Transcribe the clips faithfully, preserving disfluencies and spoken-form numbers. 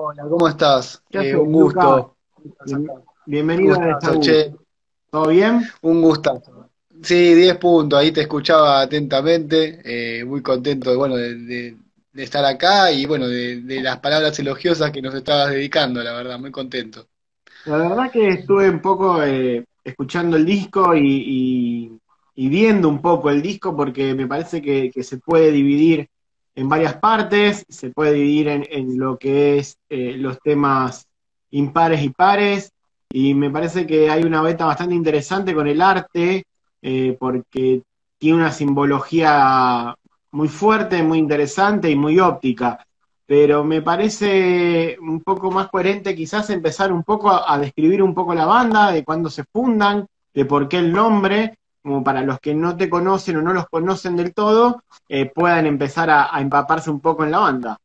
Hola, ¿cómo estás? ¿Qué Eh, haces, un Lucas? gusto. Un gustazo Bien- acá. bienvenido a Gustazo, Deshau. che. ¿Todo bien? Un gustazo. Sí, diez puntos, ahí te escuchaba atentamente. Eh, muy contento de, bueno, de, de- de estar acá y bueno, de, de las palabras elogiosas que nos estabas dedicando, la verdad, muy contento. La verdad que estuve un poco eh, escuchando el disco y, y- y viendo un poco el disco porque me parece que, que se puede dividir en varias partes, se puede dividir en, en lo que es eh, los temas impares y pares, y me parece que hay una beta bastante interesante con el arte, eh, porque tiene una simbología muy fuerte, muy interesante y muy óptica, pero me parece un poco más coherente quizás empezar un poco a, a describir un poco la banda, de cuándo se fundan, de por qué el nombre, como para los que no te conocen o no los conocen del todo, eh, puedan empezar a, a empaparse un poco en la banda.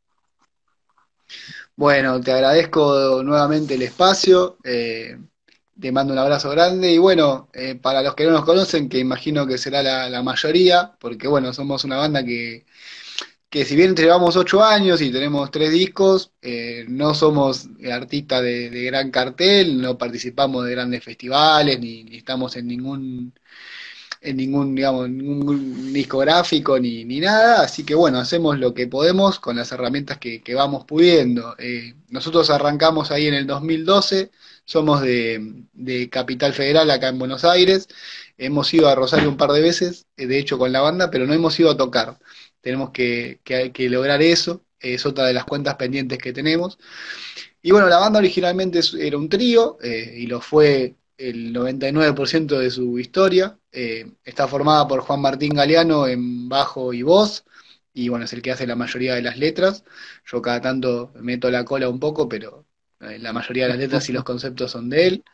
Bueno, te agradezco nuevamente el espacio. Eh, te mando un abrazo grande y bueno, eh, para los que no nos conocen, que imagino que será la, la mayoría, porque bueno, somos una banda que que si bien llevamos ocho años y tenemos tres discos, eh, no somos artistas de, de gran cartel, no participamos de grandes festivales, ni, ni estamos en ningún, en ningún, digamos, ningún discográfico ni, ni nada, así que bueno, hacemos lo que podemos con las herramientas que, que vamos pudiendo. Eh, nosotros arrancamos ahí en el dos mil doce, somos de, de Capital Federal, acá en Buenos Aires, hemos ido a Rosario un par de veces, eh, de hecho con la banda, pero no hemos ido a tocar. Tenemos que, que, que lograr eso, es otra de las cuentas pendientes que tenemos. Y bueno, la banda originalmente es- era un trío, eh, y lo fue el noventa y nueve por ciento de su historia. Eh, está formada por Juan Martín Galeano en bajo y voz, y bueno, es el que hace la mayoría de las letras. Yo cada tanto meto la cola un poco, pero eh, la mayoría de las letras y los conceptos son de él.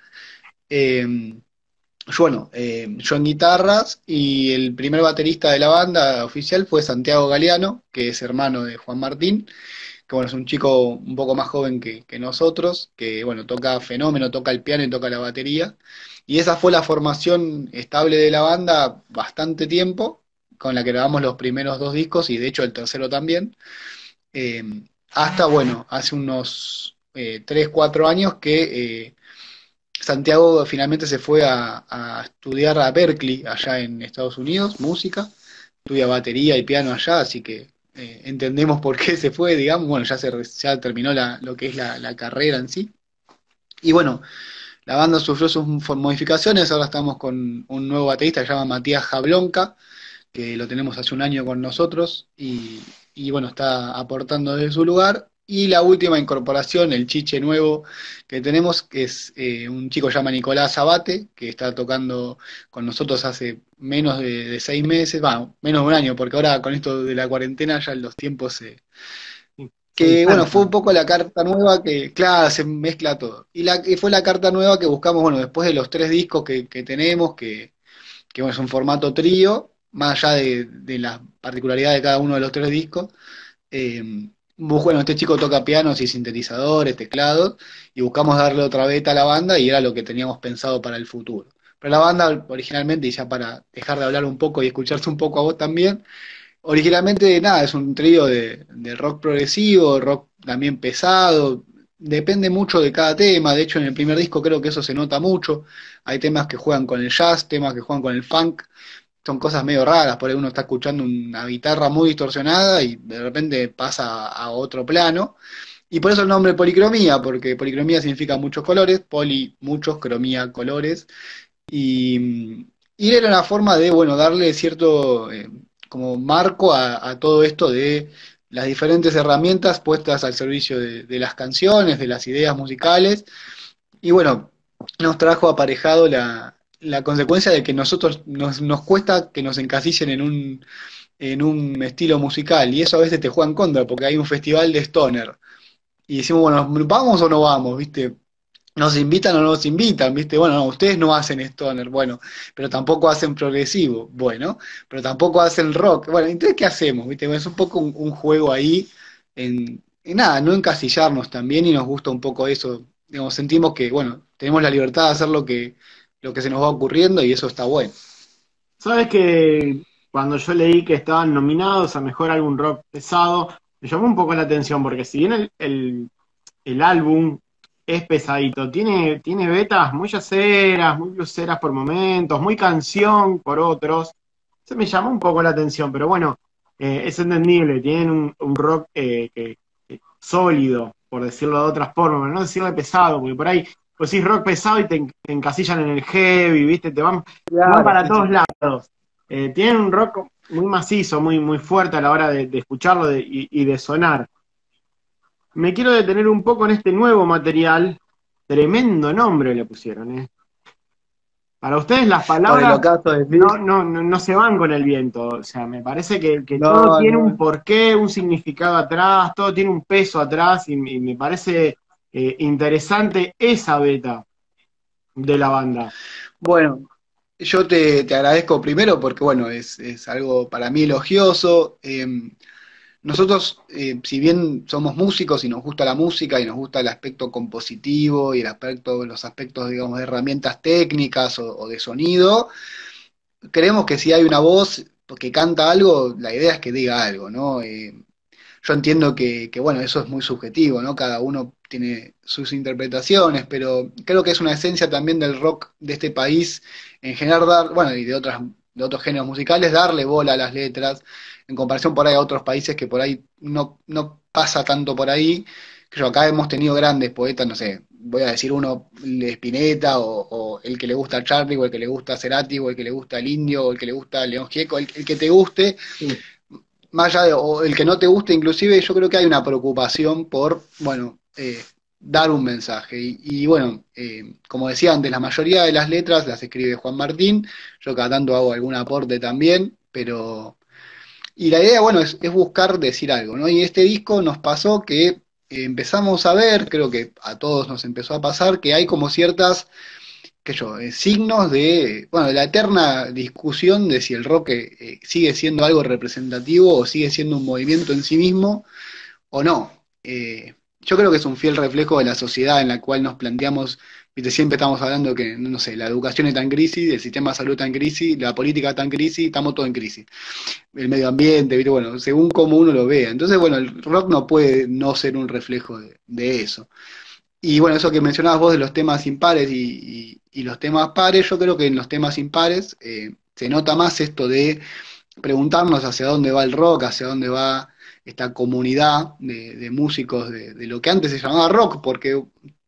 Eh, yo, bueno, eh, yo en guitarras, y el primer baterista de la banda oficial fue Santiago Galeano, que es hermano de Juan Martín, que bueno, es un chico un poco más joven que, que nosotros, que bueno, toca fenómeno, toca el piano y toca la batería. Y esa fue la formación estable de la banda bastante tiempo, con la que grabamos los primeros dos discos y de hecho el tercero también. Eh, hasta, bueno, hace unos eh, tres cuatro años que eh, Santiago finalmente se fue a, a estudiar a Berkeley, allá en Estados Unidos, música, estudia batería y piano allá, así que eh, entendemos por qué se fue, digamos. Bueno, ya, se, ya terminó la, lo que es la, la carrera en sí. Y bueno, la banda sufrió sus modificaciones, ahora estamos con un nuevo baterista que se llama Matías Jablonka, que lo tenemos hace un año con nosotros y, y bueno, está aportando desde su lugar. Y la última incorporación, el chiche nuevo que tenemos, que es eh, un chico que se llama Nicolás Abate, que está tocando con nosotros hace menos de, de seis meses, va, menos de un año, porque ahora con esto de la cuarentena ya los tiempos se... Se Que bueno, fue un dispersan. poco la carta nueva que, claro, se mezcla todo. Y la que fue la carta nueva que buscamos, bueno, después de los tres discos que, que tenemos, que que bueno, es un formato trío, más allá de, de la particularidad de cada uno de los tres discos. Eh, bus- bueno, este chico toca pianos y sintetizadores, teclados, y buscamos darle otra beta a la banda y era lo que teníamos pensado para el futuro. Pero la banda originalmente, y ya para dejar de hablar un poco y escucharse un poco a vos también, originalmente nada, es un trío de, de rock progresivo, rock también pesado, depende mucho de cada tema, de hecho en el primer disco creo que eso se nota mucho, hay temas que juegan con el jazz, temas que juegan con el funk, son cosas medio raras, por ahí uno está escuchando una guitarra muy distorsionada y de repente pasa a otro plano, y por eso el nombre policromía, porque policromía significa muchos colores, poli, muchos, cromía, colores, y, y era una forma de, bueno, darle cierto eh, como marco a, a todo esto de las diferentes herramientas puestas al servicio de, de las canciones, de las ideas musicales, y bueno, nos trajo aparejado la, la consecuencia de que nosotros nos, nos cuesta que nos encasillen en un, en un estilo musical, y eso a veces te juega en contra, porque hay un festival de stoner, y decimos, bueno, ¿vamos o no vamos? ¿Viste? ¿Nos invitan o no nos invitan? ¿Viste? Bueno, no, ustedes no hacen stoner, bueno, pero tampoco hacen progresivo, bueno, pero tampoco hacen rock. Bueno, entonces, ¿qué hacemos? ¿Viste? Bueno, es un poco un, un juego ahí en, en nada, no encasillarnos también, y nos gusta un poco eso. Digamos, sentimos que, bueno, tenemos la libertad de hacer lo que, lo que se nos va ocurriendo y eso está bueno. ¿Sabes que cuando yo leí que estaban nominados a Mejor Álbum Rock Pesado, me llamó un poco la atención porque si bien el, el el álbum es pesadito. Tiene, tiene vetas muy yaceras, muy bluseras por momentos, muy canción por otros. Se me llamó un poco la atención, pero bueno, eh, es entendible. Tienen un, un rock eh, que, que sólido, por decirlo de otra forma, pero no decirle pesado, porque por ahí pues sí, rock pesado y te, en- te encasillan en el heavy, ¿viste? Te van, te van Claro, para sí, todos sí. lados. Eh, tienen un rock muy macizo, muy, muy fuerte a la hora de, de escucharlo de- y, y de sonar. Me quiero detener un poco en este nuevo material. Tremendo nombre le pusieron, ¿eh? Para ustedes las Por el palabras ocaso de no, Smith. no, no, no se van con el viento. O sea, me parece que, que todo No, tiene un no. porqué, un significado atrás, todo tiene un peso atrás y, y me parece eh, interesante esa beta de la banda. Bueno, yo te, te agradezco primero porque, bueno, es, es algo para mí elogioso. Eh, nosotros, eh, si bien somos músicos y nos gusta la música y nos gusta el aspecto compositivo y el aspecto, los aspectos, digamos, de herramientas técnicas o, o de sonido, creemos que si hay una voz que canta algo, la idea es que diga algo, ¿no? Eh, yo entiendo que, que, bueno, eso es muy subjetivo, ¿no? Cada uno tiene sus interpretaciones, pero creo que es una esencia también del rock de este país, en general, dar, bueno, y de otras, de otros géneros musicales, darle bola a las letras, en comparación por ahí a otros países que por ahí no, no pasa tanto por ahí. Que yo, acá hemos tenido grandes poetas, no sé, voy a decir uno, Spinetta, o, o el que le gusta a Charlie, o el que le gusta a Cerati, o el que le gusta al Indio, o el que le gusta a León Gieco, el, el que te guste, Sí. más allá de, o el que no te guste, inclusive yo creo que hay una preocupación por, bueno, eh, dar un mensaje. Y, y bueno, eh, como decía antes, la mayoría de las letras las escribe Juan Martín, yo cada tanto hago algún aporte también, pero... Y la idea, bueno, es, es buscar decir algo, ¿no? Y este disco nos pasó que eh, empezamos a ver, creo que a todos nos empezó a pasar, que hay como ciertas qué sé yo, eh, signos de, bueno, la eterna discusión de si el rock eh, eh, sigue siendo algo representativo o sigue siendo un movimiento en sí mismo o no. Eh, yo creo que es un fiel reflejo de la sociedad en la cual nos planteamos, viste, siempre estamos hablando que, no sé, la educación está en crisis, el sistema de salud está en crisis, la política está en crisis, estamos todos en crisis. El medio ambiente, viste, bueno, según cómo uno lo vea. Entonces, bueno, el rock no puede no ser un reflejo de, de eso. Y bueno, eso que mencionabas vos de los temas impares y, y- y los temas pares, yo creo que en los temas impares eh, se nota más esto de preguntarnos hacia dónde va el rock, hacia dónde va esta comunidad de, de músicos de, de lo que antes se llamaba rock, porque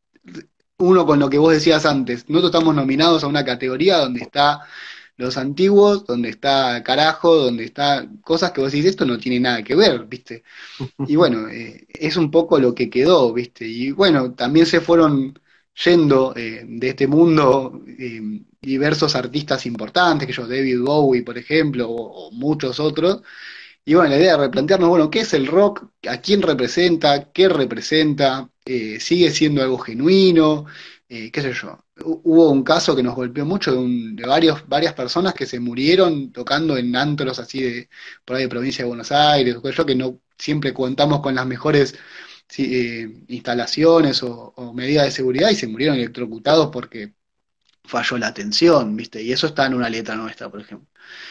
uno con lo que vos decías antes, nosotros estamos nominados a una categoría donde está los antiguos, donde está carajo, donde está cosas que vos decís, esto no tiene nada que ver, ¿viste? Y bueno, eh, es un poco lo que quedó, ¿viste? Y bueno, también se fueron yendo eh, de este mundo eh, diversos artistas importantes, que yo, David Bowie, por ejemplo, o, o muchos otros. Y bueno, la idea de replantearnos, bueno, ¿qué es el rock? ¿A quién representa? ¿Qué representa? Eh, ¿sigue siendo algo genuino? Eh, ¿qué sé yo? Hu- Hubo un caso que nos golpeó mucho de, un- de varios, varias personas que se murieron tocando en antros así de, por ahí de provincia de Buenos Aires, o qué sé yo, que no siempre contamos con las mejores sí, eh, instalaciones o, o medidas de seguridad y se murieron electrocutados porque falló la atención, ¿viste? Y eso está en una letra nuestra, por ejemplo.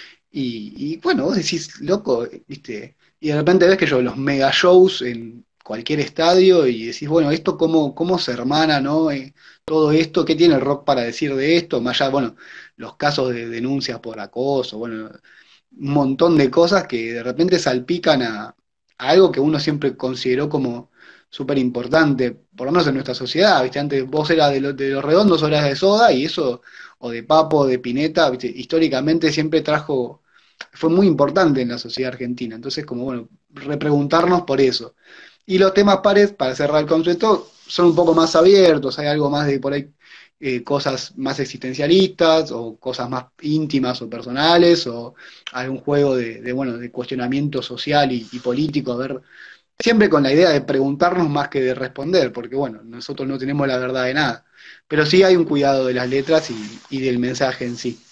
Y, y, bueno, vos decís, loco, ¿viste? Y de repente ves que yo, los mega shows en cualquier estadio y decís, bueno, esto cómo, cómo se hermana, ¿no? Eh, todo esto, ¿qué tiene el rock para decir de esto? Más allá, bueno, los casos de denuncias por acoso, bueno, un montón de cosas que de repente salpican a, a algo que uno siempre consideró como súper importante, por lo menos en nuestra sociedad, ¿viste? Antes vos eras de, lo- de los redondos, eras de soda y eso, o de Papo, o de Pineta, ¿viste? Históricamente siempre trajo, fue muy importante en la sociedad argentina. Entonces, como bueno, repreguntarnos por eso. Y los temas pares, para cerrar el concepto, son un poco más abiertos, hay algo más de por ahí eh, cosas más existencialistas o cosas más íntimas o personales o algún juego de, de, bueno, de cuestionamiento social y, y político, a ver, siempre con la idea de preguntarnos más que de responder, porque bueno, nosotros no tenemos la verdad de nada, pero sí hay un cuidado de las letras y, y del mensaje en sí.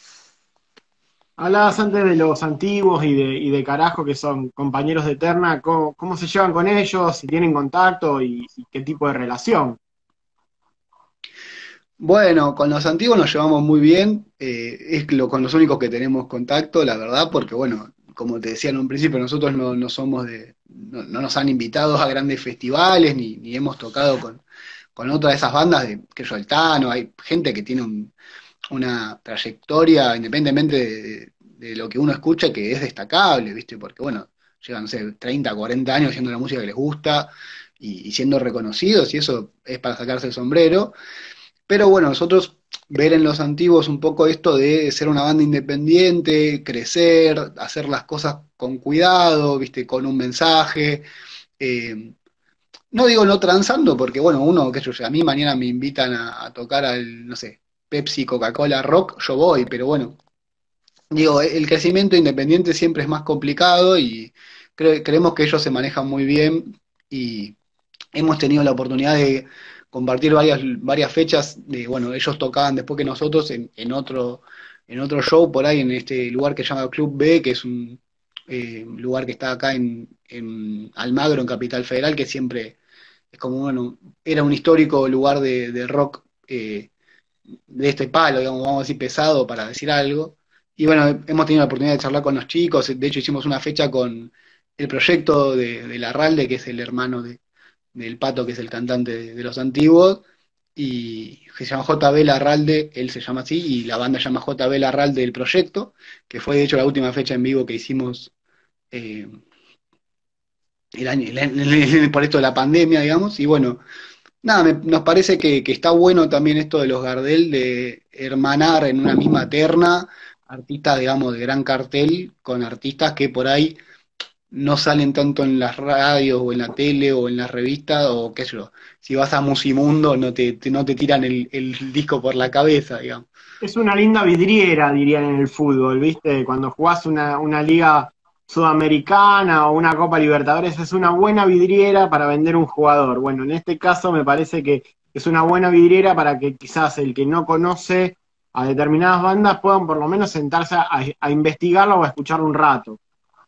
Hablabas antes de los antiguos y de, y de carajo que son compañeros de Eterna, ¿cómo, cómo se llevan con ellos, si tienen contacto y, y qué tipo de relación? Bueno, con los antiguos nos llevamos muy bien, eh, es lo, con los únicos que tenemos contacto, la verdad, porque bueno, como te decía en un principio, nosotros no, no somos de, no, no nos han invitado a grandes festivales, ni, ni hemos tocado con, con otra de esas bandas, de, que yo, el Tano, hay gente que tiene un, una trayectoria, independientemente de, de lo que uno escucha, que es destacable, ¿viste? Porque, bueno, llevan, no sé, treinta, cuarenta años haciendo la música que les gusta y, y siendo reconocidos, y eso es para sacarse el sombrero. Pero bueno, nosotros ver en los antiguos un poco esto de ser una banda independiente, crecer, hacer las cosas con cuidado, ¿viste? Con un mensaje. eh, no digo no transando, porque bueno, uno, qué sé yo, a mí mañana me invitan a, a tocar al, no sé, Pepsi, Coca-Cola, Rock, yo voy, pero bueno, digo, el crecimiento independiente siempre es más complicado y cre- creemos que ellos se manejan muy bien y hemos tenido la oportunidad de compartir varias, varias fechas de, bueno, ellos tocaban después que nosotros en, en otro, en otro show por ahí en este lugar que se llama Club B, que es un eh, lugar que está acá en, en Almagro, en Capital Federal, que siempre es como, bueno, era un histórico lugar de, de rock eh, de este palo, digamos, vamos a decir pesado para decir algo. Y bueno, hemos tenido la oportunidad de charlar con los chicos, de hecho hicimos una fecha con el proyecto de, de Larralde, que es el hermano de, del Pato, que es el cantante de, de los antiguos, y que se llama J B Larralde, él se llama así, y la banda se llama J B Larralde del proyecto, que fue de hecho la última fecha en vivo que hicimos eh, el año, el- el- por esto de la pandemia, digamos, y bueno, nada, me- nos parece que, que está bueno también esto de los Gardel, de hermanar en una misma terna artistas, digamos, de gran cartel con artistas que por ahí no salen tanto en las radios o en la tele o en las revistas o qué sé yo. Si vas a Musimundo no te, te- no te tiran el, el disco por la cabeza, digamos. Es una linda vidriera, dirían en el fútbol, ¿viste? Cuando jugás una, una liga sudamericana o una Copa Libertadores, es una buena vidriera para vender un jugador. Bueno, en este caso me parece que es una buena vidriera para que quizás el que no conoce a determinadas bandas puedan por lo menos sentarse a, a investigarlo o a escucharlo un rato.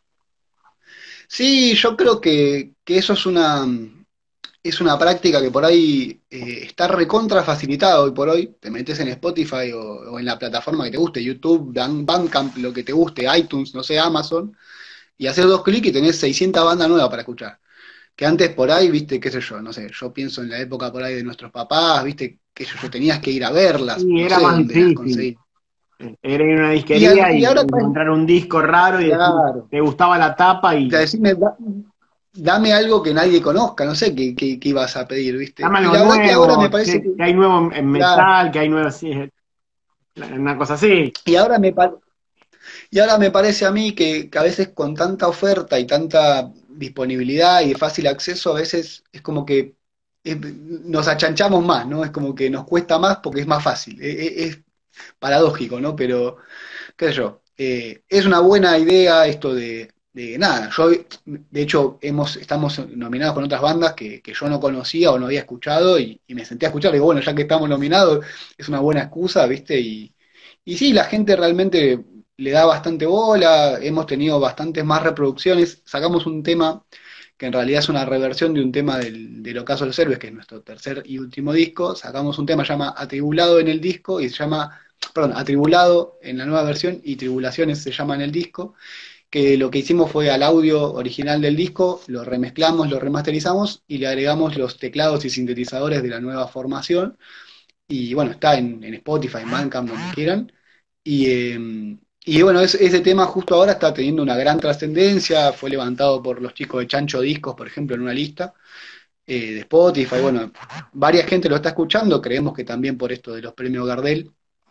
Sí, yo creo que, que eso es una, es una práctica que por ahí eh, está recontra facilitada hoy por hoy. Te metes en Spotify o, o en la plataforma que te guste, YouTube, Ban- Bandcamp, lo que te guste, iTunes, no sé, Amazon, y haces dos clics y tenés seiscientas bandas nuevas para escuchar. Que antes por ahí, viste, qué sé yo, no sé, yo pienso en la época por ahí de nuestros papás, viste, que yo, yo tenías que ir a verlas, Y no era sé más dónde las difícil. conseguí. Era ir a una Y, a- disquería y y ahora, encontrar un disco raro y decir, claro, te gustaba la tapa o sea, y decime, da- dame algo que nadie conozca, no sé qué, qué, qué ibas a pedir, viste. dame Y algo la verdad que ahora me nuevo, parece que, que, que hay nuevo en claro, metal, que hay nuevo, sí, una cosa así. y ahora me, pa- y ahora me parece a mí que, que a veces con tanta oferta y tanta disponibilidad y de fácil acceso, a veces es como que eh, nos achanchamos más, ¿no? Es como que nos cuesta más porque es más fácil. E- e- Es, paradójico, ¿no? Pero, qué sé yo, eh, es una buena idea esto de, de nada. Yo, de hecho, hemos, estamos nominados con otras bandas que, que yo no conocía o no había escuchado y, y me senté a escuchar. Y digo, bueno, ya que estamos nominados, es una buena excusa, ¿viste? Y, y sí, la gente realmente le da bastante bola, hemos tenido bastantes más reproducciones. Sacamos un tema que en realidad es una reversión de un tema del, del Ocaso de los Héroes, que es nuestro tercer y último disco. Sacamos un tema que se llama Atribulado en el disco y se llama, perdón, Atribulado en la nueva versión y Tribulaciones se llama en el disco, que lo que hicimos fue al audio original del disco, lo remezclamos, lo remasterizamos y le agregamos los teclados y sintetizadores de la nueva formación. Y bueno, está en, en Spotify, en Bandcamp, donde quieran. Y, eh, y bueno, ese, ese tema justo ahora está teniendo una gran trascendencia, fue levantado por los chicos de Chancho Discos, por ejemplo, en una lista eh, de Spotify. Bueno, varias gente lo está escuchando, creemos que también por esto de los premios Gardel.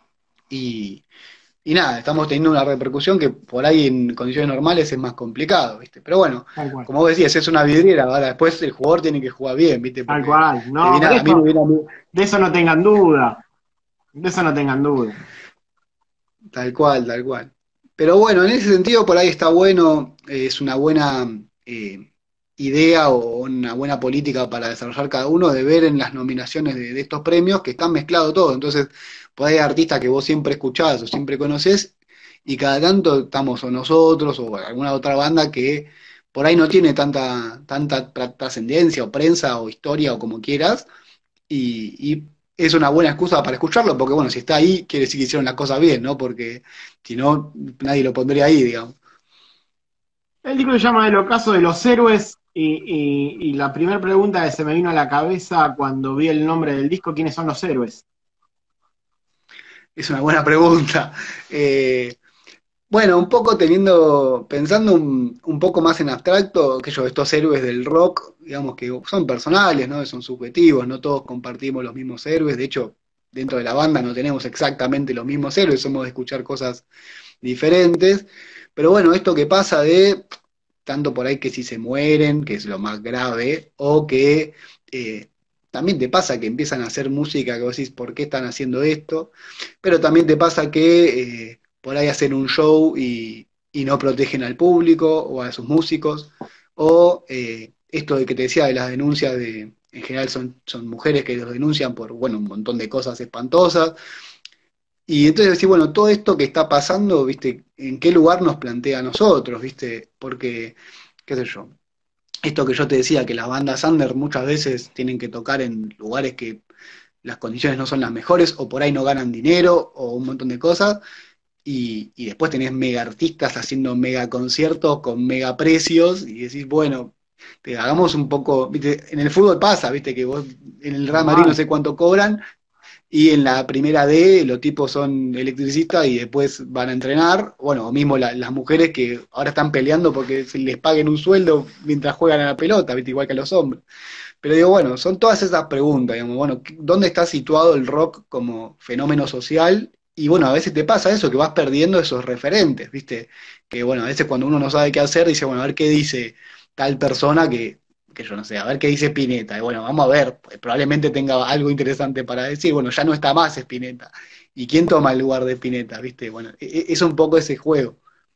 Y, y nada, estamos teniendo una repercusión que por ahí en condiciones normales es más complicado, ¿viste? Pero bueno, Tal cual. como vos decías, es una vidriera, ahora después el jugador tiene que jugar bien, ¿viste? Tal Porque cual. te No, viene pero a, a mí me eso, viene a mí, de eso no tengan duda. De eso no tengan duda. tal cual, tal cual. Pero bueno, en ese sentido por ahí está bueno, eh, es una buena eh, idea o una buena política para desarrollar cada uno de ver en las nominaciones de, de estos premios que están mezclados todo. Entonces, por ahí hay artistas que vos siempre escuchás o siempre conocés y cada tanto estamos o nosotros o alguna otra banda que por ahí no tiene tanta, tanta tra- trascendencia o prensa o historia o como quieras y, y es una buena excusa para escucharlo, porque bueno, si está ahí, quiere decir que hicieron las cosas bien, ¿no? Porque si no, nadie lo pondría ahí, digamos. El disco se llama El ocaso de los héroes. Y, y- y la primera pregunta que se me vino a la cabeza cuando vi el nombre del disco, ¿quiénes son los héroes? Es una buena pregunta. Eh, bueno, un poco teniendo, pensando un, un poco más en abstracto, que yo, estos héroes del rock, digamos que son personales, ¿no? Son subjetivos, no todos compartimos los mismos héroes. De hecho, dentro de la banda no tenemos exactamente los mismos héroes, somos de escuchar cosas diferentes. Pero bueno, esto que pasa de tanto por ahí que si se mueren, que es lo más grave, o que eh, también te pasa que empiezan a hacer música que vos decís, ¿por qué están haciendo esto? Pero también te pasa que eh, por ahí hacen un show y, y no protegen al público o a sus músicos, o eh, esto de que te decía de las denuncias de, en general son, son mujeres que los denuncian por, bueno, un montón de cosas espantosas, y entonces decir, bueno, todo esto que está pasando, ¿viste? ¿En qué lugar nos plantea a nosotros, ¿viste? Porque, qué sé yo, esto que yo te decía, que las bandas under muchas veces tienen que tocar en lugares que las condiciones no son las mejores, o por ahí no ganan dinero, o un montón de cosas, y, y después tenés mega artistas haciendo mega conciertos con mega precios, y decís, bueno, te, hagamos un poco, ¿viste? En el fútbol pasa, ¿viste? Que vos en el Real Madrid no Normal. sé cuánto cobran, y en la primera D los tipos son electricistas y después van a entrenar. Bueno, o mismo la- las mujeres que ahora están peleando porque se les paguen un sueldo mientras juegan a la pelota, ¿viste? Igual que a los hombres. Pero digo, bueno, son todas esas preguntas, digamos, bueno, ¿dónde está situado el rock como fenómeno social? Y bueno, a veces te pasa eso, que vas perdiendo esos referentes, ¿viste? Que bueno, a veces cuando uno no sabe qué hacer, dice, bueno, a ver qué dice tal persona que, que yo no sé, a ver qué dice Spinetta. Y bueno, vamos a ver, pues, probablemente tenga algo interesante para decir. Bueno, ya no está más Spinetta. ¿Y quién toma el lugar de Spinetta, ¿viste? Bueno, e- e- es un poco ese juego.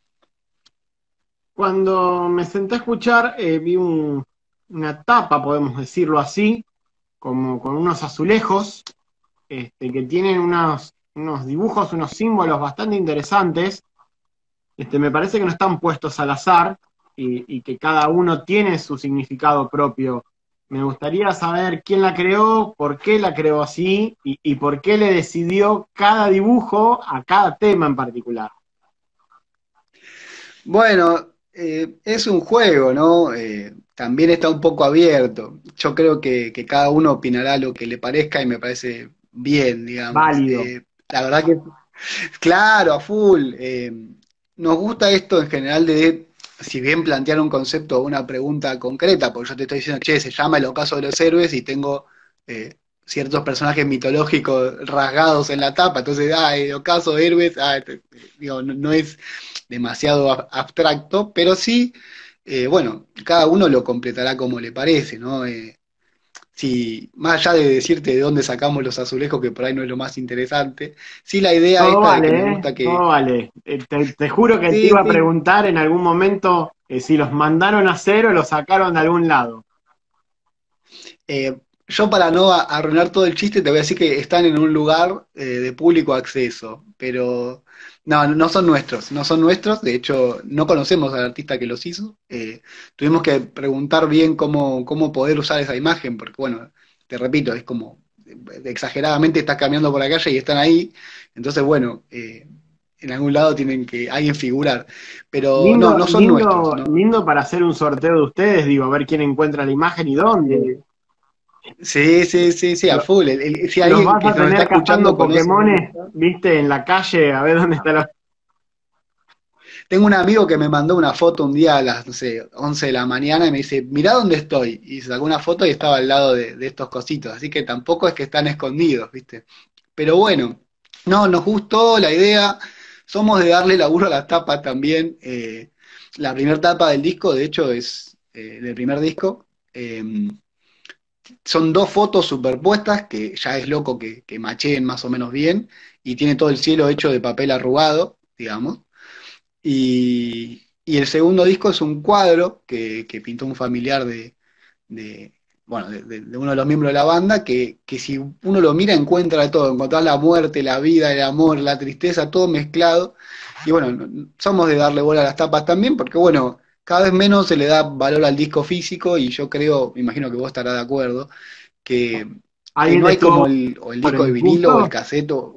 Cuando me senté a escuchar, eh, vi un- una tapa, podemos decirlo así, como con unos azulejos, este, que tienen unos, unos dibujos, unos símbolos bastante interesantes. Este, me parece que no están puestos al azar y, y que cada uno tiene su significado propio. Me gustaría saber quién la creó, por qué la creó así y, y por qué le decidió cada dibujo a cada tema en particular. Bueno, eh, es un juego, ¿no? Eh, también está un poco abierto. Yo creo que, que cada uno opinará lo que le parezca y me parece bien, digamos. Válido. Eh, la verdad que, claro, a full. Eh, nos gusta esto en general de, si bien plantear un concepto o una pregunta concreta, porque yo te estoy diciendo, che, se llama El ocaso de los héroes y tengo eh, ciertos personajes mitológicos rasgados en la tapa, entonces, ah, el ocaso de héroes, ah, te- digo, no, no es demasiado ab- abstracto, pero sí, eh, bueno, cada uno lo completará como le parece, ¿no? Eh, si, más allá de decirte de dónde sacamos los azulejos, que por ahí no es lo más interesante, sí la idea Todo esta de que vale, me ¿eh? gusta que, Todo vale. Eh, te, te juro que te sí, iba a sí, preguntar en algún momento eh, si los mandaron a hacer o los sacaron de algún lado. eh, yo para no a- arruinar todo el chiste te voy a decir que están en un lugar eh, de público acceso, pero no, no son nuestros, no son nuestros, de hecho no conocemos al artista que los hizo. Eh, tuvimos que preguntar bien cómo, cómo poder usar esa imagen, porque bueno, te repito, es como eh, exageradamente estás caminando por la calle y están ahí, entonces bueno, eh, en algún lado tienen que alguien figurar, pero no, Lindo, no son nuestros, lindo, ¿no? lindo para hacer un sorteo de ustedes, digo, a ver quién encuentra la imagen y dónde. Eh, Sí, sí, sí, sí, a Lo- full. El- el- si los alguien vas que a nos está tener escuchando cazando conoce dónde Pokémones, está. viste, en la calle, a ver dónde está la... Tengo un amigo que me mandó una foto un día a las, no sé, once de la mañana y me dice, mirá dónde estoy. Y sacó una foto y estaba al lado de, de estos cositos. Así que tampoco es que están escondidos, ¿viste? Pero bueno, no, nos gustó la idea. Somos de darle laburo a las tapas también. Eh, la primera tapa del disco, de hecho, es eh, del primer disco. Eh, Son dos fotos superpuestas, que ya es loco que, que macheen más o menos bien, y tiene todo el cielo hecho de papel arrugado, digamos. Y, y el segundo disco es un cuadro que, que pintó un familiar de, de, bueno, de, de- de uno de los miembros de la banda, que, que si uno lo mira encuentra todo, encontrar la muerte, la vida, el amor, la tristeza, todo mezclado. Y bueno, no- somos de darle bola a las tapas también, porque bueno, cada vez menos se le da valor al disco físico, y yo creo, me imagino que vos estarás de acuerdo, que, que Alguien no te hay como estuvo el, o el sobre disco de mis vinilo o el gustos, caseto.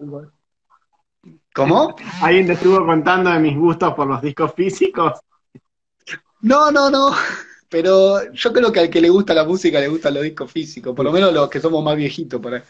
¿Cómo? alguien te estuvo contando de mis gustos por los discos físicos. No, no, no. Pero yo creo que al que le gusta la música le gustan los discos físicos, por lo menos los que somos más viejitos por ahí.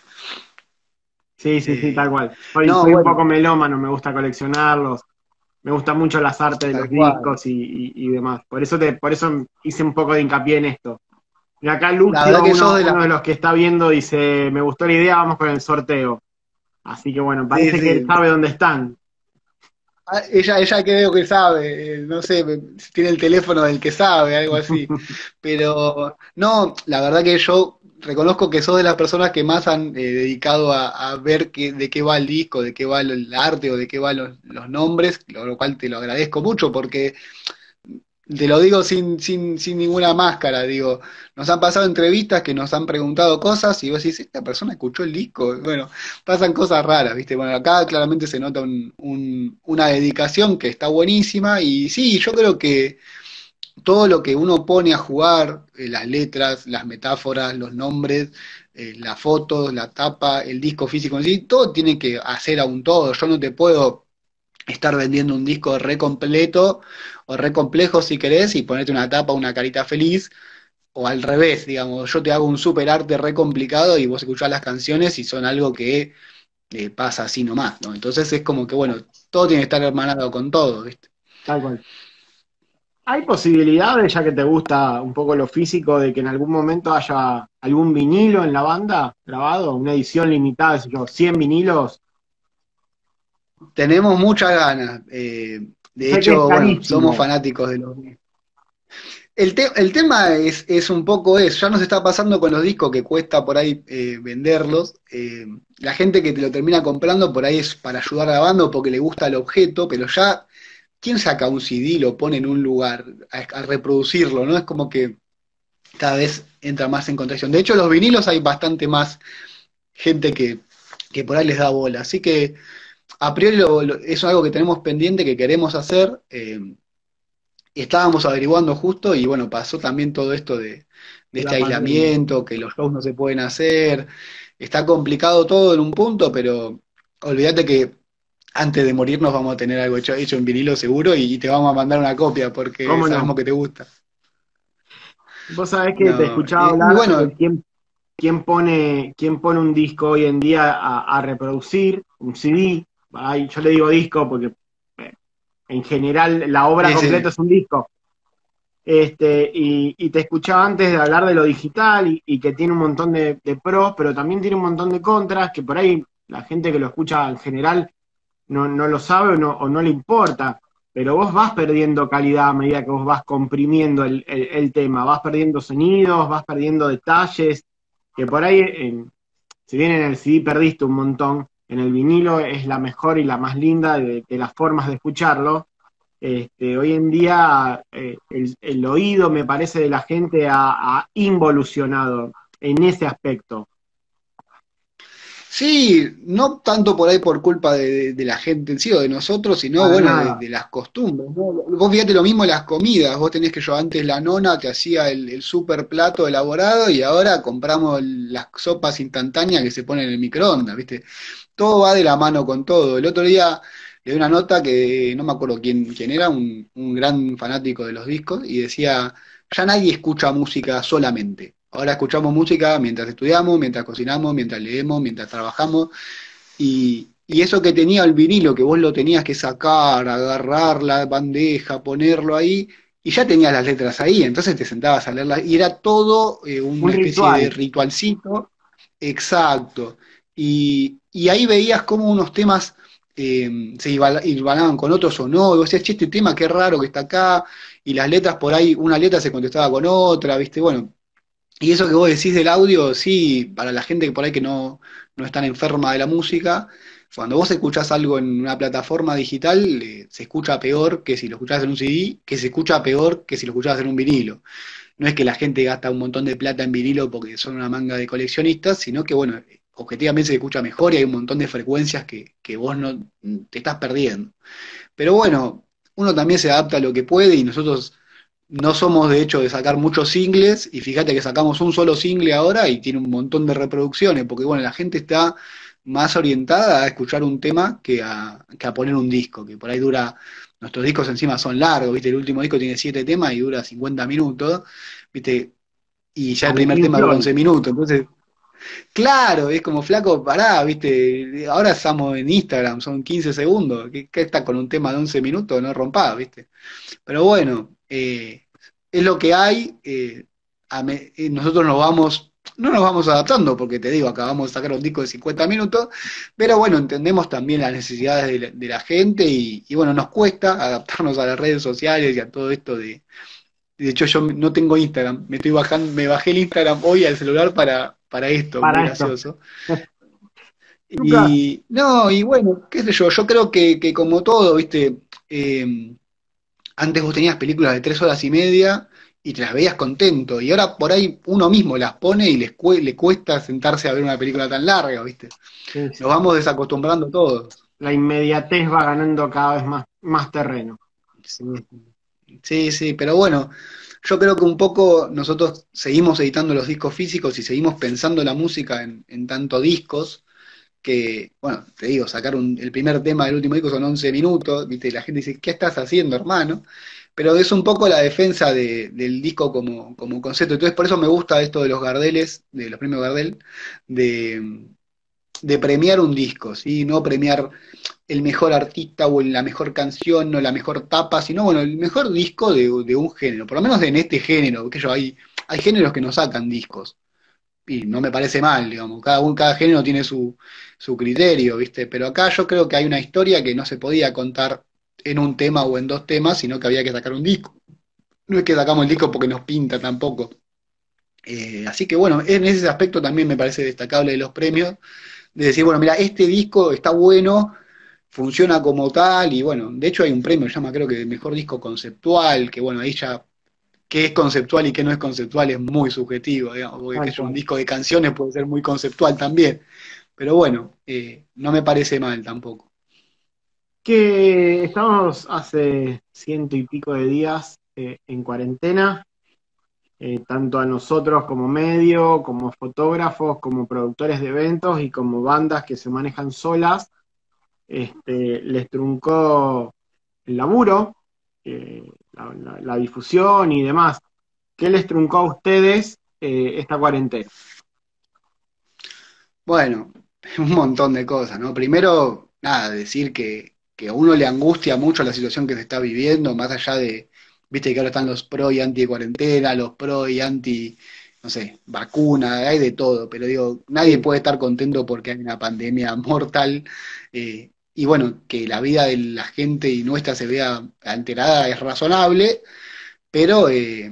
Sí, sí, sí, tal Eh, cual. Soy, no, soy un poco bueno, melómano, me gusta coleccionarlos, me gustan mucho las artes de los tal cual. discos y, y- y demás. Por eso te, por eso hice un poco de hincapié en esto. Y acá La Lucio, verdad que sos uno, de uno la... de los que está viendo, dice, me gustó la idea, vamos con el sorteo. Así que bueno, Sí, parece que él sí. sabe dónde están. Ah, Ella, ella creo que sabe, eh, no sé, me- si tiene el teléfono del que sabe, algo así. Pero no, la verdad que yo reconozco que sos de las personas que más han eh, dedicado a, a ver qué, de qué va el disco, de qué va el arte o de qué van los, los nombres, lo, lo cual te lo agradezco mucho porque te lo digo sin, sin, sin ninguna máscara, digo, nos han pasado entrevistas que nos han preguntado cosas y vos decís, esta persona escuchó el disco. Bueno, pasan cosas raras, ¿viste? Bueno, acá claramente se nota un- un- una dedicación que está buenísima y sí, yo creo que todo lo que uno pone a jugar, eh, las letras, las metáforas, los nombres, eh, las fotos, la tapa, el disco físico en sí, todo tiene que hacer a un todo. Yo no te puedo estar vendiendo un disco re completo o re complejo si querés y ponerte una tapa, una carita feliz, o al revés, digamos, yo te hago un super arte re complicado y vos escuchás las canciones y son algo que eh, pasa así nomás, ¿no? Entonces es como que, bueno, todo tiene que estar hermanado con todo, ¿viste? Tal cual. ¿Hay posibilidades, ya que te gusta un poco lo físico, de que en algún momento haya algún vinilo en la banda grabado? Una edición limitada, qué sé yo, cien vinilos. Tenemos muchas ganas. Eh, de Sé que es hecho, bueno, somos carísimo. fanáticos de los... El, te- el tema es, es un poco eso, ya nos está pasando con los discos que cuesta por ahí eh, venderlos. Eh, la gente que te lo termina comprando por ahí es para ayudar a la banda o porque le gusta el objeto, pero ya, ¿quién saca un C D y lo pone en un lugar a, a reproducirlo? ¿No? Es como que cada vez entra más en contradicción. De hecho, los vinilos hay bastante más gente que, que por ahí les da bola. Así que a priori lo- lo- es algo que tenemos pendiente, que queremos hacer. Eh, estábamos averiguando justo y bueno, pasó también todo esto de, de De este la pandemia. aislamiento, que los shows no se pueden hacer. Está complicado todo en un punto, pero olvídate que antes de morirnos vamos a tener algo hecho, hecho en vinilo seguro y, y te vamos a mandar una copia porque ¿Cómo sabemos no? que te gusta. Vos sabés que te No, escuchaba y, y hablar de bueno, quién, quién pone, quién pone un disco hoy en día a, a reproducir, un C D. Ay, yo le digo disco porque eh, en general la obra sí, completa sí. es un disco. Este, y, y te escuchaba antes de hablar de lo digital y, y que tiene un montón de, de pros, pero también tiene un montón de contras, que por ahí la gente que lo escucha en general no, no lo sabe o no, o no le importa, pero vos vas perdiendo calidad a medida que vos vas comprimiendo el, el- el tema, vas perdiendo sonidos, vas perdiendo detalles, que por ahí, en- si bien en el C D perdiste un montón, en el vinilo es la mejor y la más linda de, de las formas de escucharlo. Este, hoy en día eh, el, el oído, me parece, de la gente ha, ha involucionado en ese aspecto. Sí, no tanto por ahí por culpa de, de la gente en sí o de nosotros, sino Para bueno, de, nada. de las costumbres, ¿no? Vos fíjate lo mismo en las comidas, vos tenés que yo antes la nona te hacía el, el super plato elaborado y ahora compramos las sopas instantáneas que se ponen en el microondas, ¿viste? Todo va de la mano con todo. El otro día le di una nota que no me acuerdo quién, quién era, un, un gran fanático de los discos, y decía, ya nadie escucha música solamente. Ahora escuchamos música mientras estudiamos, mientras cocinamos, mientras leemos, mientras trabajamos. Y, y eso que tenía el vinilo, que vos lo tenías que sacar, agarrar la bandeja, ponerlo ahí, y ya tenías las letras ahí, entonces te sentabas a leerlas, y era todo eh, Un una especie de ritual. ritualcito. Exacto. Y, y ahí veías cómo unos temas eh, se iba- hilvanaban con otros o no, y vos decías, che, este tema qué raro que está acá, y las letras por ahí, una letra se contestaba con otra, ¿viste? Bueno, y eso que vos decís del audio, sí, para la gente que por ahí que no, no es tan enferma de la música, cuando vos escuchás algo en una plataforma digital, eh, se escucha peor que si lo escuchás en un C D, que se escucha peor que si lo escuchás en un vinilo. No es que la gente gasta un montón de plata en vinilo porque son una manga de coleccionistas, sino que, bueno, objetivamente se escucha mejor y hay un montón de frecuencias que, que vos no te estás perdiendo. Pero bueno, uno también se adapta a lo que puede y nosotros no somos de hecho de sacar muchos singles y fíjate que sacamos un solo single ahora y tiene un montón de reproducciones, porque bueno, la gente está más orientada a escuchar un tema que a, que a poner un disco, que por ahí dura, nuestros discos encima son largos, ¿viste? El último disco tiene siete temas y dura cincuenta minutos, ¿viste? Y ya el Como primer Pink tema dura Floyd. once minutos, entonces, claro, es como flaco, pará, ¿viste? Ahora estamos en Instagram, son quince segundos, ¿qué, qué está con un tema de once minutos? No rompás, ¿viste? Pero bueno, eh, es lo que hay. Eh, a me- eh, nosotros nos vamos, no nos vamos adaptando, porque te digo, acabamos de sacar un disco de cincuenta minutos, pero bueno, entendemos también las necesidades de la, de la gente y, y bueno, nos cuesta adaptarnos a las redes sociales y a todo esto de... De hecho, yo no tengo Instagram, me estoy bajando, me bajé el Instagram hoy al celular para, para esto, muy Para esto. gracioso. Lucas, Y no, y bueno, qué sé yo, yo creo que, que como todo, viste, eh, antes vos tenías películas de tres horas y media y te las veías contento, y ahora por ahí uno mismo las pone y les cue- le cuesta sentarse a ver una película tan larga, ¿viste? sí, Nos sí. vamos desacostumbrando todos. La inmediatez va ganando cada vez más, más terreno. Sí, sí, sí, pero bueno, yo creo que un poco nosotros seguimos editando los discos físicos y seguimos pensando la música en, en tanto discos, que, bueno, te digo, sacar un- el primer tema del último disco son once minutos, ¿viste? Y la gente dice, ¿qué estás haciendo, hermano? Pero es un poco la defensa de- del disco como, como concepto. Entonces, por eso me gusta esto de los Gardeles, de los premios Gardel, de, de premiar un disco, ¿sí? No premiar el mejor artista o la mejor canción o la mejor tapa, sino, bueno, el mejor disco de, de un género, por lo menos en este género, que yo, hay, hay géneros que no sacan discos y no me parece mal, digamos, cada, un, cada género tiene su, su criterio, ¿viste? Pero acá yo creo que hay una historia que no se podía contar en un tema o en dos temas, sino que había que sacar un disco. No es que sacamos el disco porque nos pinta tampoco. Eh, así que bueno, en ese aspecto también me parece destacable de los premios, de decir, bueno, mira, este disco está bueno, funciona como tal, y bueno, de hecho hay un premio, se llama creo que el mejor disco conceptual, que bueno, ahí ya qué es conceptual y qué no es conceptual es muy subjetivo, digamos, porque qué Tal sé yo, un cual. disco de canciones puede ser muy conceptual también, pero bueno, eh, no me parece mal tampoco. Que estamos hace ciento y pico de días eh, en cuarentena, eh, tanto a nosotros como medio, como fotógrafos, como productores de eventos y como bandas que se manejan solas, este, les truncó el laburo, eh, la, la- la difusión y demás. ¿Qué les truncó a ustedes eh, esta cuarentena? Bueno, un montón de cosas, ¿no? Primero, nada, decir que, que a uno le angustia mucho la situación que se está viviendo, más allá de, viste que ahora están los pro y anti de cuarentena, los pro y anti, no sé, vacuna, hay de todo, pero digo, nadie Sí, puede estar contento porque hay una pandemia mortal, eh, y bueno, que la vida de la gente y nuestra se vea alterada es razonable, pero eh,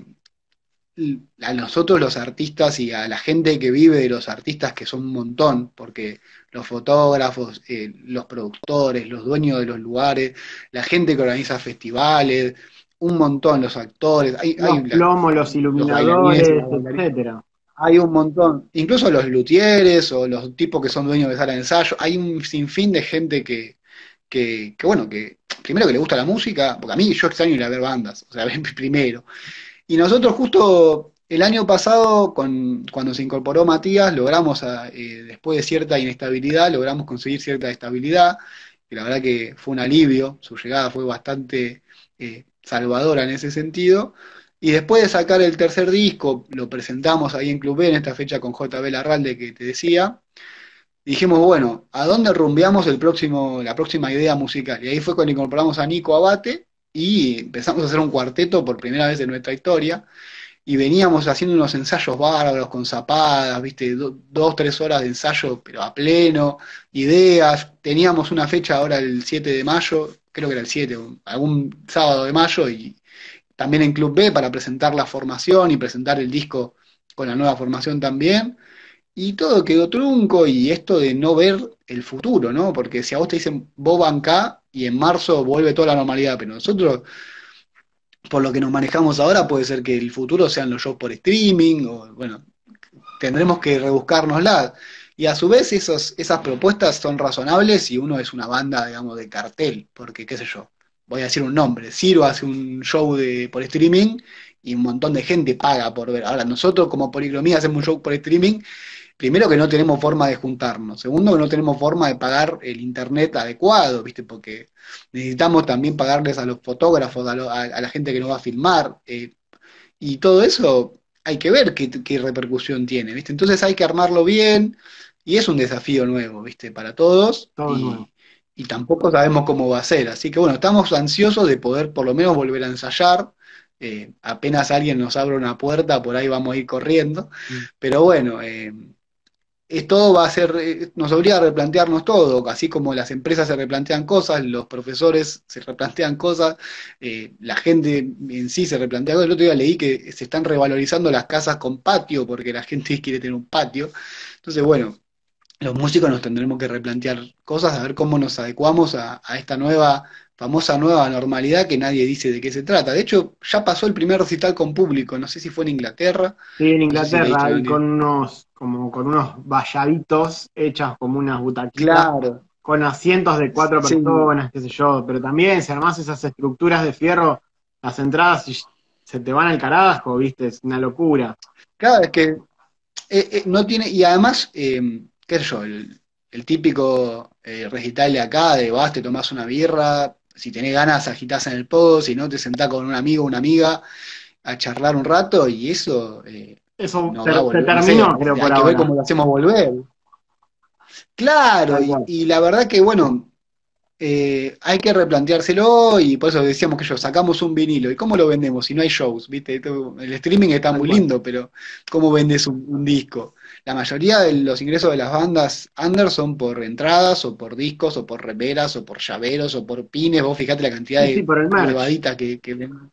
a nosotros los artistas y a la gente que vive de los artistas, que son un montón, porque los fotógrafos, eh, los productores, los dueños de los lugares, la gente que organiza festivales, un montón, los actores, hay, hay los la- plomos, los los bailarines y iluminadores, las bailarinas, etcétera. hay un montón, incluso los luthieres o los tipos que son dueños de sala de ensayo, hay un sinfín de gente que, que, que bueno, que primero que le gusta la música, porque a mí yo extraño ir a ver bandas, o sea, primero. Y nosotros justo el año pasado, con, cuando se incorporó Matías, logramos, a- eh, después de cierta inestabilidad, logramos conseguir cierta estabilidad, que la verdad que fue un alivio, su llegada fue bastante eh, salvadora en ese sentido. Y después de sacar el tercer disco, lo presentamos ahí en Club B, en esta fecha con J B Larralde que te decía, dijimos, bueno, ¿a dónde rumbeamos el próximo, la próxima idea musical? Y ahí fue cuando incorporamos a Nico Abate y empezamos a hacer un cuarteto por primera vez en nuestra historia y veníamos haciendo unos ensayos bárbaros con zapadas, viste, Do- dos, tres horas de ensayo, pero a pleno, ideas. Teníamos una fecha ahora el siete de mayo, creo que era el siete, o algún sábado de mayo, y también en Club B para presentar la formación y presentar el disco con la nueva formación también. Y todo quedó trunco y esto de no ver el futuro, ¿no? Porque si a vos te dicen, vos bancá y en marzo vuelve toda la normalidad, pero nosotros por lo que nos manejamos ahora, puede ser que el futuro sean los shows por streaming, o bueno, tendremos que rebuscárnosla. Y a su vez, esos, esas propuestas son razonables si uno es una banda, digamos, de cartel, porque qué sé yo, voy a decir un nombre, Ciro hace un show de, por streaming y un montón de gente paga por ver. Ahora, nosotros como Policromía hacemos un show por streaming primero que no tenemos forma de juntarnos, segundo que no tenemos forma de pagar el internet adecuado, ¿viste? Porque necesitamos también pagarles a los fotógrafos, a, lo- a- a la gente que nos va a filmar, eh, y todo eso hay que ver qué, qué repercusión tiene, ¿viste? Entonces hay que armarlo bien, y es un desafío nuevo, ¿viste? Para todos, todo nuevo. y, y tampoco sabemos cómo va a ser, así que bueno, estamos ansiosos de poder por lo menos volver a ensayar. Eh, apenas alguien nos abra una puerta, por ahí vamos a ir corriendo, Mm. pero bueno, eh, es- todo va a ser, eh, nos obliga a replantearnos todo, así como las empresas se replantean cosas, los profesores se replantean cosas, eh, la gente en sí se replantea cosas. El otro día leí que se están revalorizando las casas con patio porque la gente quiere tener un patio. Entonces, bueno, los músicos nos tendremos que replantear cosas, a ver cómo nos adecuamos a, a esta nueva, famosa nueva normalidad que nadie dice de qué se trata. De hecho, ya pasó el primer recital con público, no sé si fue en Inglaterra, Sí, en no sé si Inglaterra, leíste la ahí con noticia. unos, como con unos valladitos hechas como unas butaquitas, Claro, con asientos de cuatro sí. personas, qué sé yo, pero también si armás esas estructuras de fierro, las entradas y se te van al carajo, ¿viste? Es una locura. Claro, es que eh, eh, no tiene, y además, eh, qué sé yo, el, el típico eh, recital de acá, de vas, te tomás una birra, si tenés ganas agitás en el pogo, si no te sentás con un amigo o una amiga a charlar un rato, y eso eh, Eso no va a ter- se volver, no sé, terminó, creo, por hay que ver ahora, cómo lo hacemos volver. Claro, tal y, cual. y la verdad que bueno, eh, hay que replanteárselo y por eso decíamos que yo sacamos un vinilo. ¿Y cómo lo vendemos si no hay shows? ¿Viste? Todo- El streaming está Tal muy cual. lindo, pero ¿cómo vendes un, un disco? La mayoría de los ingresos de las bandas under son por entradas o por discos o por remeras o por llaveros o por pines. Vos fijate la cantidad Sí, sí, de por el merch. huevaditas que, que venden.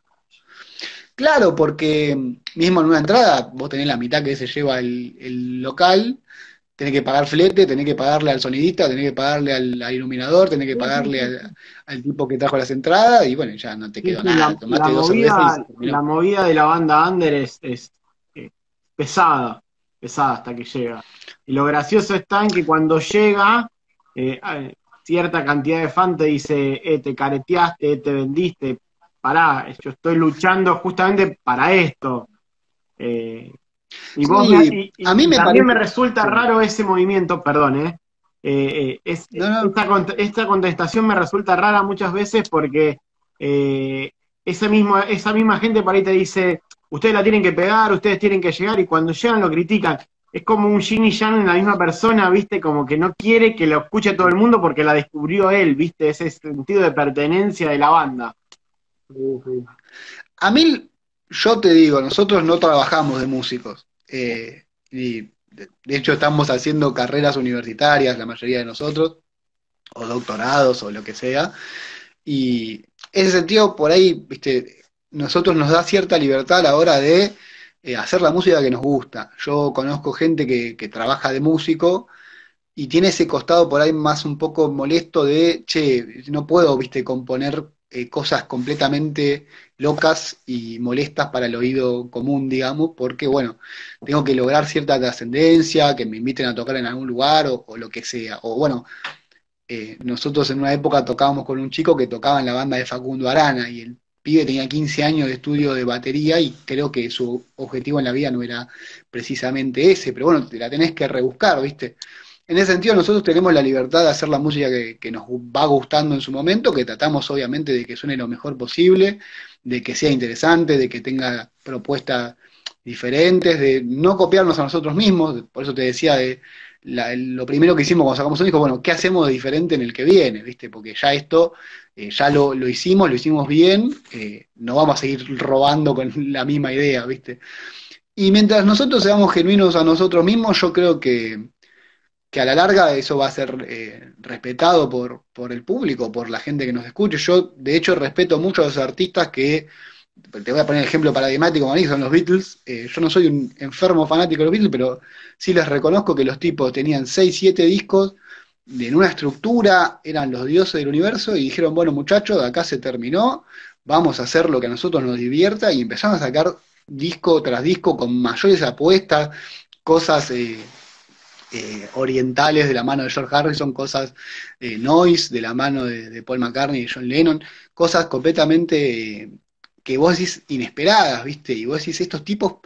Claro, porque mismo en una entrada vos tenés la mitad que se lleva el, el local, tenés que pagar flete, tenés que pagarle al sonidista, tenés que pagarle al, al iluminador, tenés que Sí, sí, pagarle sí, al, sí. al tipo que trajo las entradas y bueno, ya no te Sí, quedó sí, la, nada. la Tomate dos cervezas y movida, se la terminó. movida de la banda under es, es, eh, pesada, pesada hasta que llega. Y lo gracioso está en que cuando llega, eh, eh, cierta cantidad de fan te dice, eh, te careteaste, eh, te vendiste, pará, yo estoy luchando justamente para esto. Eh, y vos me- Sí, y, a y- mí y me también me parece. resulta Sí. raro ese movimiento, perdón, eh. Eh, eh, es, No, no. esta, cont- esta contestación me resulta rara muchas veces porque eh, ese mismo, esa misma gente por ahí te dice, ustedes la tienen que pegar, ustedes tienen que llegar, y cuando llegan lo critican. Es como un yin y yang en la misma persona, ¿viste? Como que no quiere que lo escuche todo el mundo porque la descubrió él, ¿viste? Ese sentido de pertenencia de la banda. Sí, sí. A mí, yo te digo, nosotros no trabajamos de músicos. Eh, y de, de hecho estamos haciendo carreras universitarias, la mayoría de nosotros, o doctorados o lo que sea. Y en ese sentido, por ahí, viste, nosotros nos da cierta libertad a la hora de eh, hacer la música que nos gusta. Yo conozco gente que, que trabaja de músico y tiene ese costado por ahí más un poco molesto de, che, no puedo, viste, componer eh, cosas completamente locas y molestas para el oído común, digamos, porque, bueno, tengo que lograr cierta trascendencia, que me inviten a tocar en algún lugar o, o lo que sea. O bueno, eh, nosotros en una época tocábamos con un chico que tocaba en la banda de Facundo Arana y el pibe tenía quince años de estudio de batería y creo que su objetivo en la vida no era precisamente ese, pero bueno, te la tenés que rebuscar, ¿viste? En ese sentido nosotros tenemos la libertad de hacer la música que, que nos va gustando en su momento, que tratamos obviamente de que suene lo mejor posible, de que sea interesante, de que tenga propuestas diferentes, de no copiarnos a nosotros mismos, por eso te decía de la- lo primero que hicimos cuando sacamos un disco, bueno, ¿qué hacemos de diferente en el que viene? ¿Viste? Porque ya esto, eh, ya lo, lo hicimos, lo hicimos bien, eh, no vamos a seguir robando con la misma idea, ¿viste? Y mientras nosotros seamos genuinos a nosotros mismos, yo creo que, que a la larga eso va a ser eh, respetado por, por el público, por la gente que nos escuche. Yo, de hecho, respeto mucho a los artistas que te voy a poner el ejemplo paradigmático, como dije, son los Beatles. Eh, yo no soy un enfermo fanático de los Beatles, pero sí les reconozco que los tipos tenían seis siete discos de- en una estructura, eran los dioses del universo y dijeron, bueno muchachos, de acá se terminó, vamos a hacer lo que a nosotros nos divierta y empezaron a sacar disco tras disco con mayores apuestas, cosas eh, eh, orientales de la mano de George Harrison, cosas eh, noise de la mano de, de Paul McCartney y John Lennon, cosas completamente eh, que vos decís inesperadas, ¿viste? Y vos decís, estos tipos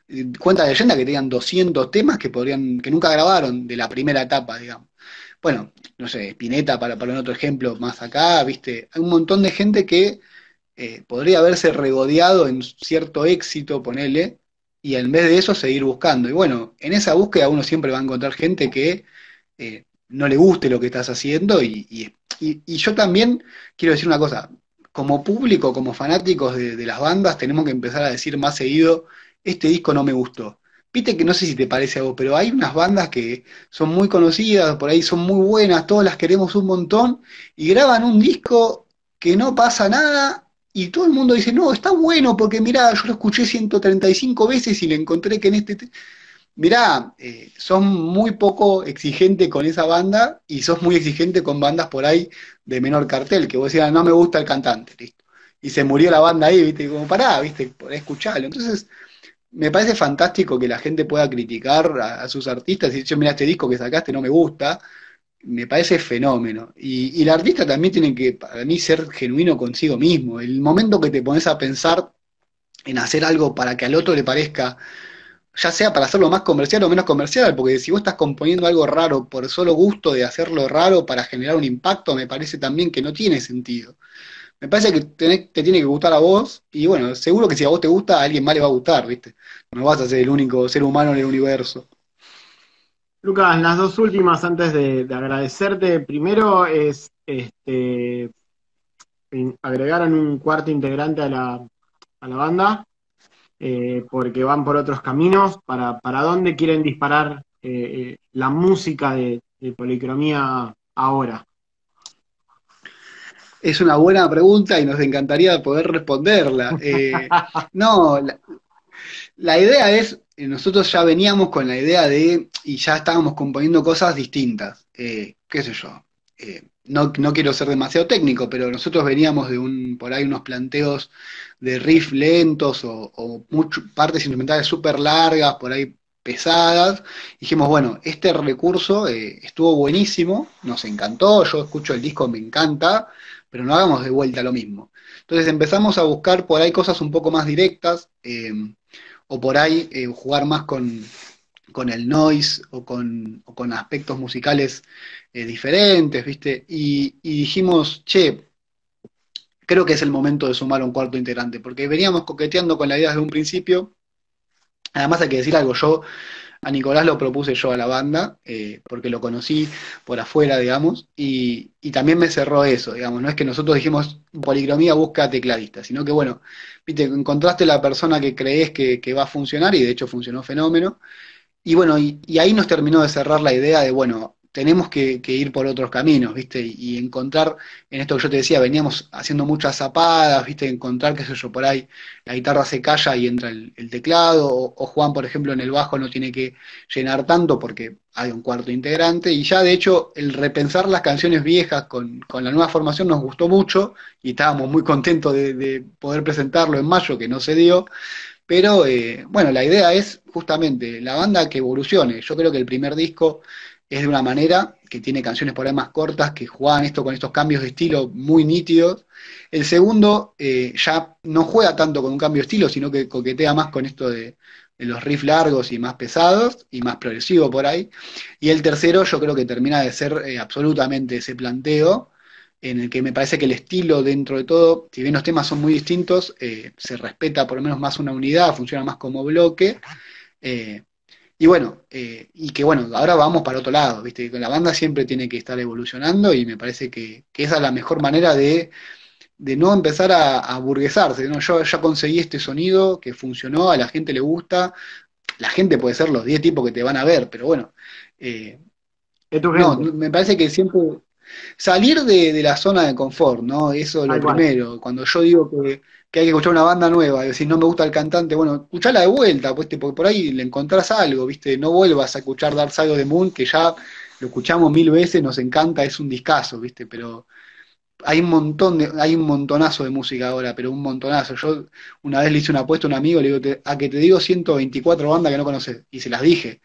cuenta la leyenda que tenían doscientos temas que podrían, que nunca grabaron de la primera etapa, digamos. Bueno, no sé, Spinetta para poner otro ejemplo más acá, viste, hay un montón de gente que eh, podría haberse regodeado en cierto éxito, ponele, y en vez de eso seguir buscando. Y bueno, en esa búsqueda uno siempre va a encontrar gente que eh, no le guste lo que estás haciendo y, y- y- y yo también quiero decir una cosa, como público, como fanáticos de, de las bandas, tenemos que empezar a decir más seguido, este disco no me gustó. Viste que no sé si te parece a vos, pero hay unas bandas que son muy conocidas, por ahí son muy buenas, todas las queremos un montón, y graban un disco que no pasa nada, y todo el mundo dice, no, está bueno, porque mirá, yo lo escuché ciento treinta y cinco veces y le encontré que en este... te-". Mirá, eh, sos muy poco exigente con esa banda y sos muy exigente con bandas por ahí de menor cartel, que vos decías, no me gusta el cantante, listo. Y se murió la banda ahí, viste, como pará, viste, por escucharlo. Entonces, me parece fantástico que la gente pueda criticar a, a sus artistas y decir, mira, este disco que sacaste no me gusta, me parece fenómeno. Y, y el artista también tiene que, para mí, ser genuino consigo mismo. El momento que te pones a pensar en hacer algo para que al otro le parezca, ya sea para hacerlo más comercial o menos comercial, porque si vos estás componiendo algo raro por solo gusto de hacerlo raro para generar un impacto, me parece también que no tiene sentido. Me parece que tenés- te tiene que gustar a vos, y bueno, seguro que si a vos te gusta, a alguien más le va a gustar, ¿viste? No vas a ser el único ser humano en el universo. Lucas, las dos últimas antes de, de agradecerte. Primero es este, in- agregaron un cuarto integrante a la, a la banda, eh, porque van por otros caminos. ¿Para, para dónde quieren disparar eh, eh, la música de, de Policromía ahora? Es una buena pregunta y nos encantaría poder responderla. Eh, no, la, la idea es, eh, nosotros ya veníamos con la idea de, y ya estábamos componiendo cosas distintas. Eh, qué sé yo. Eh, no, no quiero ser demasiado técnico, pero nosotros veníamos de un, por ahí unos planteos de riff lentos o, o mucho- partes instrumentales súper largas, por ahí pesadas. Dijimos, bueno, este recurso eh, estuvo buenísimo, nos encantó, yo escucho el disco, me encanta, pero no hagamos de vuelta lo mismo. Entonces empezamos a buscar por ahí cosas un poco más directas, eh, o por ahí eh, jugar más con, con el noise o con, o con aspectos musicales eh, diferentes, ¿viste? Y, y dijimos, che, creo que es el momento de sumar un cuarto integrante, porque veníamos coqueteando con la idea desde un principio. Además hay que decir algo, yo a Nicolás lo propuse yo a la banda, eh, porque lo conocí por afuera, digamos, y, y también me cerró eso, digamos, no es que nosotros dijimos, Policromía busca tecladista, sino que bueno, viste, encontraste la persona que crees que, que va a funcionar y de hecho funcionó fenómeno. Y bueno, y, y ahí nos terminó de cerrar la idea de, bueno, tenemos que, que ir por otros caminos, ¿viste? Y, y encontrar, en esto que yo te decía, veníamos haciendo muchas zapadas, ¿viste? Encontrar, qué sé yo, por ahí la guitarra se calla y entra el, el teclado, o, o Juan, por ejemplo, en el bajo no tiene que llenar tanto porque hay un cuarto integrante, y ya de hecho el repensar las canciones viejas con, con la nueva formación nos gustó mucho, y estábamos muy contentos de, de poder presentarlo en mayo, que no se dio. Pero eh, bueno, la idea es justamente la banda que evolucione. Yo creo que el primer disco es de una manera, que tiene canciones por ahí más cortas, que juegan esto con estos cambios de estilo muy nítidos. El segundo eh, ya no juega tanto con un cambio de estilo, sino que coquetea más con esto de, de los riffs largos y más pesados y más progresivo por ahí. Y el tercero yo creo que termina de ser eh, absolutamente ese planteo en el que me parece que el estilo dentro de todo, si bien los temas son muy distintos, eh, se respeta por lo menos más una unidad, funciona más como bloque. eh, y bueno, eh, y que bueno, ahora vamos para otro lado, ¿viste? La banda siempre tiene que estar evolucionando y me parece que, que esa es la mejor manera de, de no empezar a, a burguesarse, ¿no? Yo ya conseguí este sonido que funcionó, a la gente le gusta, la gente puede ser los diez tipos que te van a ver, pero bueno, eh, Es tu no, gente, me parece que siempre salir de, de la zona de confort, ¿no? Eso es lo tal cual. primero. Cuando yo digo que, que hay que escuchar una banda nueva, y decir no me gusta el cantante, bueno, escuchala de vuelta, pues, porque por ahí le encontrás algo, ¿viste? No vuelvas a escuchar Dark Side of the Moon, que ya lo escuchamos mil veces, nos encanta, es un discazo, ¿viste? Pero hay un montón de, hay un montonazo de música ahora, pero un montonazo. Yo una vez le hice una apuesta a un amigo, le digo, te- a que te digo ciento veinticuatro bandas que no conoces, y se las dije.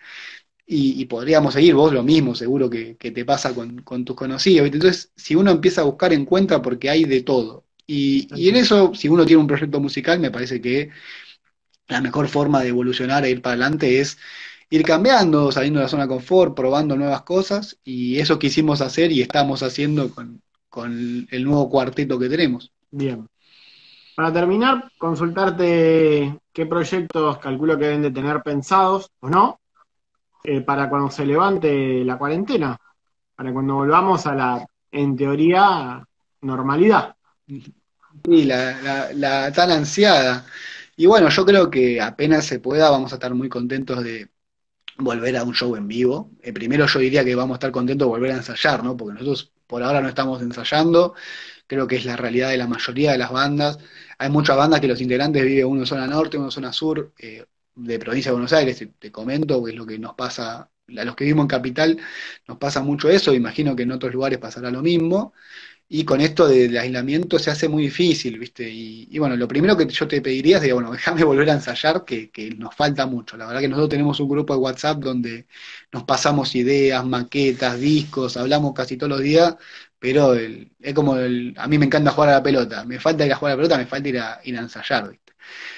Y, y podríamos seguir, vos lo mismo, seguro que, que te pasa con, con tus conocidos, ¿viste? Entonces, si uno empieza a buscar, encuentra porque hay de todo. Y, y en eso, si uno tiene un proyecto musical, me parece que la mejor forma de evolucionar e ir para adelante es ir cambiando, saliendo de la zona de confort, probando nuevas cosas, y eso quisimos hacer y estamos haciendo con, con el nuevo cuarteto que tenemos. Bien. Para terminar, consultarte qué proyectos calculo que deben de tener pensados o no, eh, para cuando se levante la cuarentena, para cuando volvamos a la, en teoría, normalidad. Sí, la, la, la tan ansiada. Y bueno, yo creo que apenas se pueda vamos a estar muy contentos de volver a un show en vivo. Eh, primero yo diría que vamos a estar contentos de volver a ensayar, ¿no? Porque nosotros por ahora no estamos ensayando, creo que es la realidad de la mayoría de las bandas. Hay muchas bandas que los integrantes viven uno en zona norte, uno en zona sur, eh, de provincia de Buenos Aires, te, te comento, que es lo que nos pasa, a los que vivimos en Capital, nos pasa mucho eso, imagino que en otros lugares pasará lo mismo. Y con esto del aislamiento se hace muy difícil, ¿viste? Y, y bueno, lo primero que yo te pediría es, bueno, déjame volver a ensayar, que, que nos falta mucho. La verdad que nosotros tenemos un grupo de WhatsApp donde nos pasamos ideas, maquetas, discos, hablamos casi todos los días, pero el- es como el, a mí me encanta jugar a la pelota, me falta ir a jugar a la pelota, me falta ir a, ir a ensayar, ¿viste?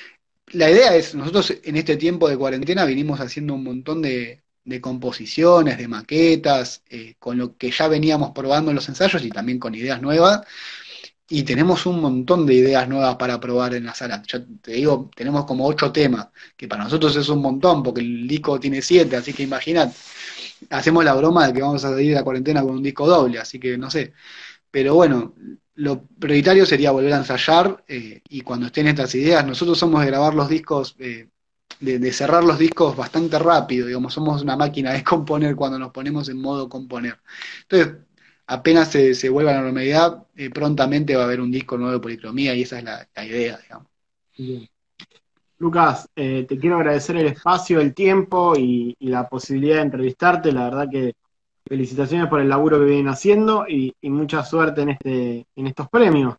La idea es, nosotros en este tiempo de cuarentena vinimos haciendo un montón de, de composiciones, de maquetas, eh, con lo que ya veníamos probando en los ensayos y también con ideas nuevas, y tenemos un montón de ideas nuevas para probar en la sala. Ya te digo, tenemos como ocho temas, que para nosotros es un montón, porque el disco tiene siete, así que imagínate, hacemos la broma de que vamos a salir de la cuarentena con un disco doble, así que no sé. Pero bueno, lo prioritario sería volver a ensayar, eh, y cuando estén estas ideas, nosotros somos de grabar los discos, eh, de, de cerrar los discos bastante rápido, digamos, somos una máquina de componer cuando nos ponemos en modo componer. Entonces, apenas se, se vuelva a la normalidad, eh, prontamente va a haber un disco nuevo de Policromía y esa es la, la idea, digamos. Bien. Lucas, eh, te quiero agradecer el espacio, el tiempo y, y la posibilidad de entrevistarte. La verdad que felicitaciones por el laburo que vienen haciendo y, y mucha suerte en este, en estos premios.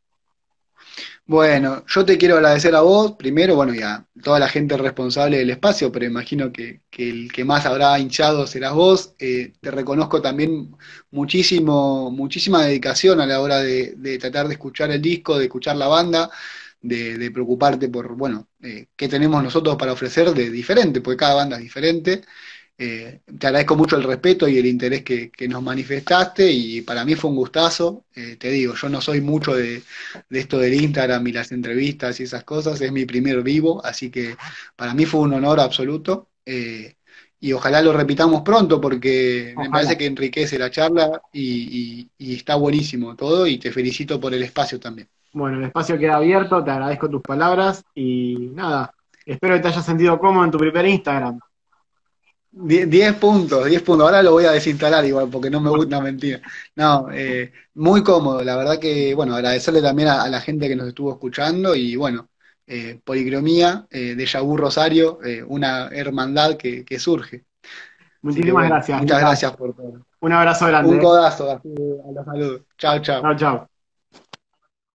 Bueno, yo te quiero agradecer a vos, primero, bueno, y a toda la gente responsable del espacio, pero imagino que, que el que más habrá hinchado serás vos. Eh, te reconozco también muchísimo, muchísima dedicación a la hora de, de tratar de escuchar el disco, de escuchar la banda, de, de preocuparte por, bueno, eh, qué tenemos nosotros para ofrecer de diferente, porque cada banda es diferente. Eh, te agradezco mucho el respeto y el interés que, que nos manifestaste y para mí fue un gustazo. Eh, te digo, yo no soy mucho de, de esto del Instagram y las entrevistas y esas cosas, es mi primer vivo, así que para mí fue un honor absoluto. Eh, y ojalá lo repitamos pronto porque me Ojalá. parece que enriquece la charla y, y y está buenísimo todo y te felicito por el espacio también. Bueno, el espacio queda abierto, te agradezco tus palabras y nada, espero que te hayas sentido cómodo en tu primer Instagram. Die- diez puntos, diez puntos. Ahora lo voy a desinstalar igual porque no me gusta mentir. No, eh, muy cómodo. La verdad que, bueno, agradecerle también a, a la gente que nos estuvo escuchando y bueno, eh, Policromía, eh, de Yabú Rosario, eh, una hermandad que, que surge. Así que Muchísimas bueno, gracias, muchas Lucas. gracias por todo. Un abrazo Un grande. codazo, así, a los saludos. Chao, chao. Chao, chao.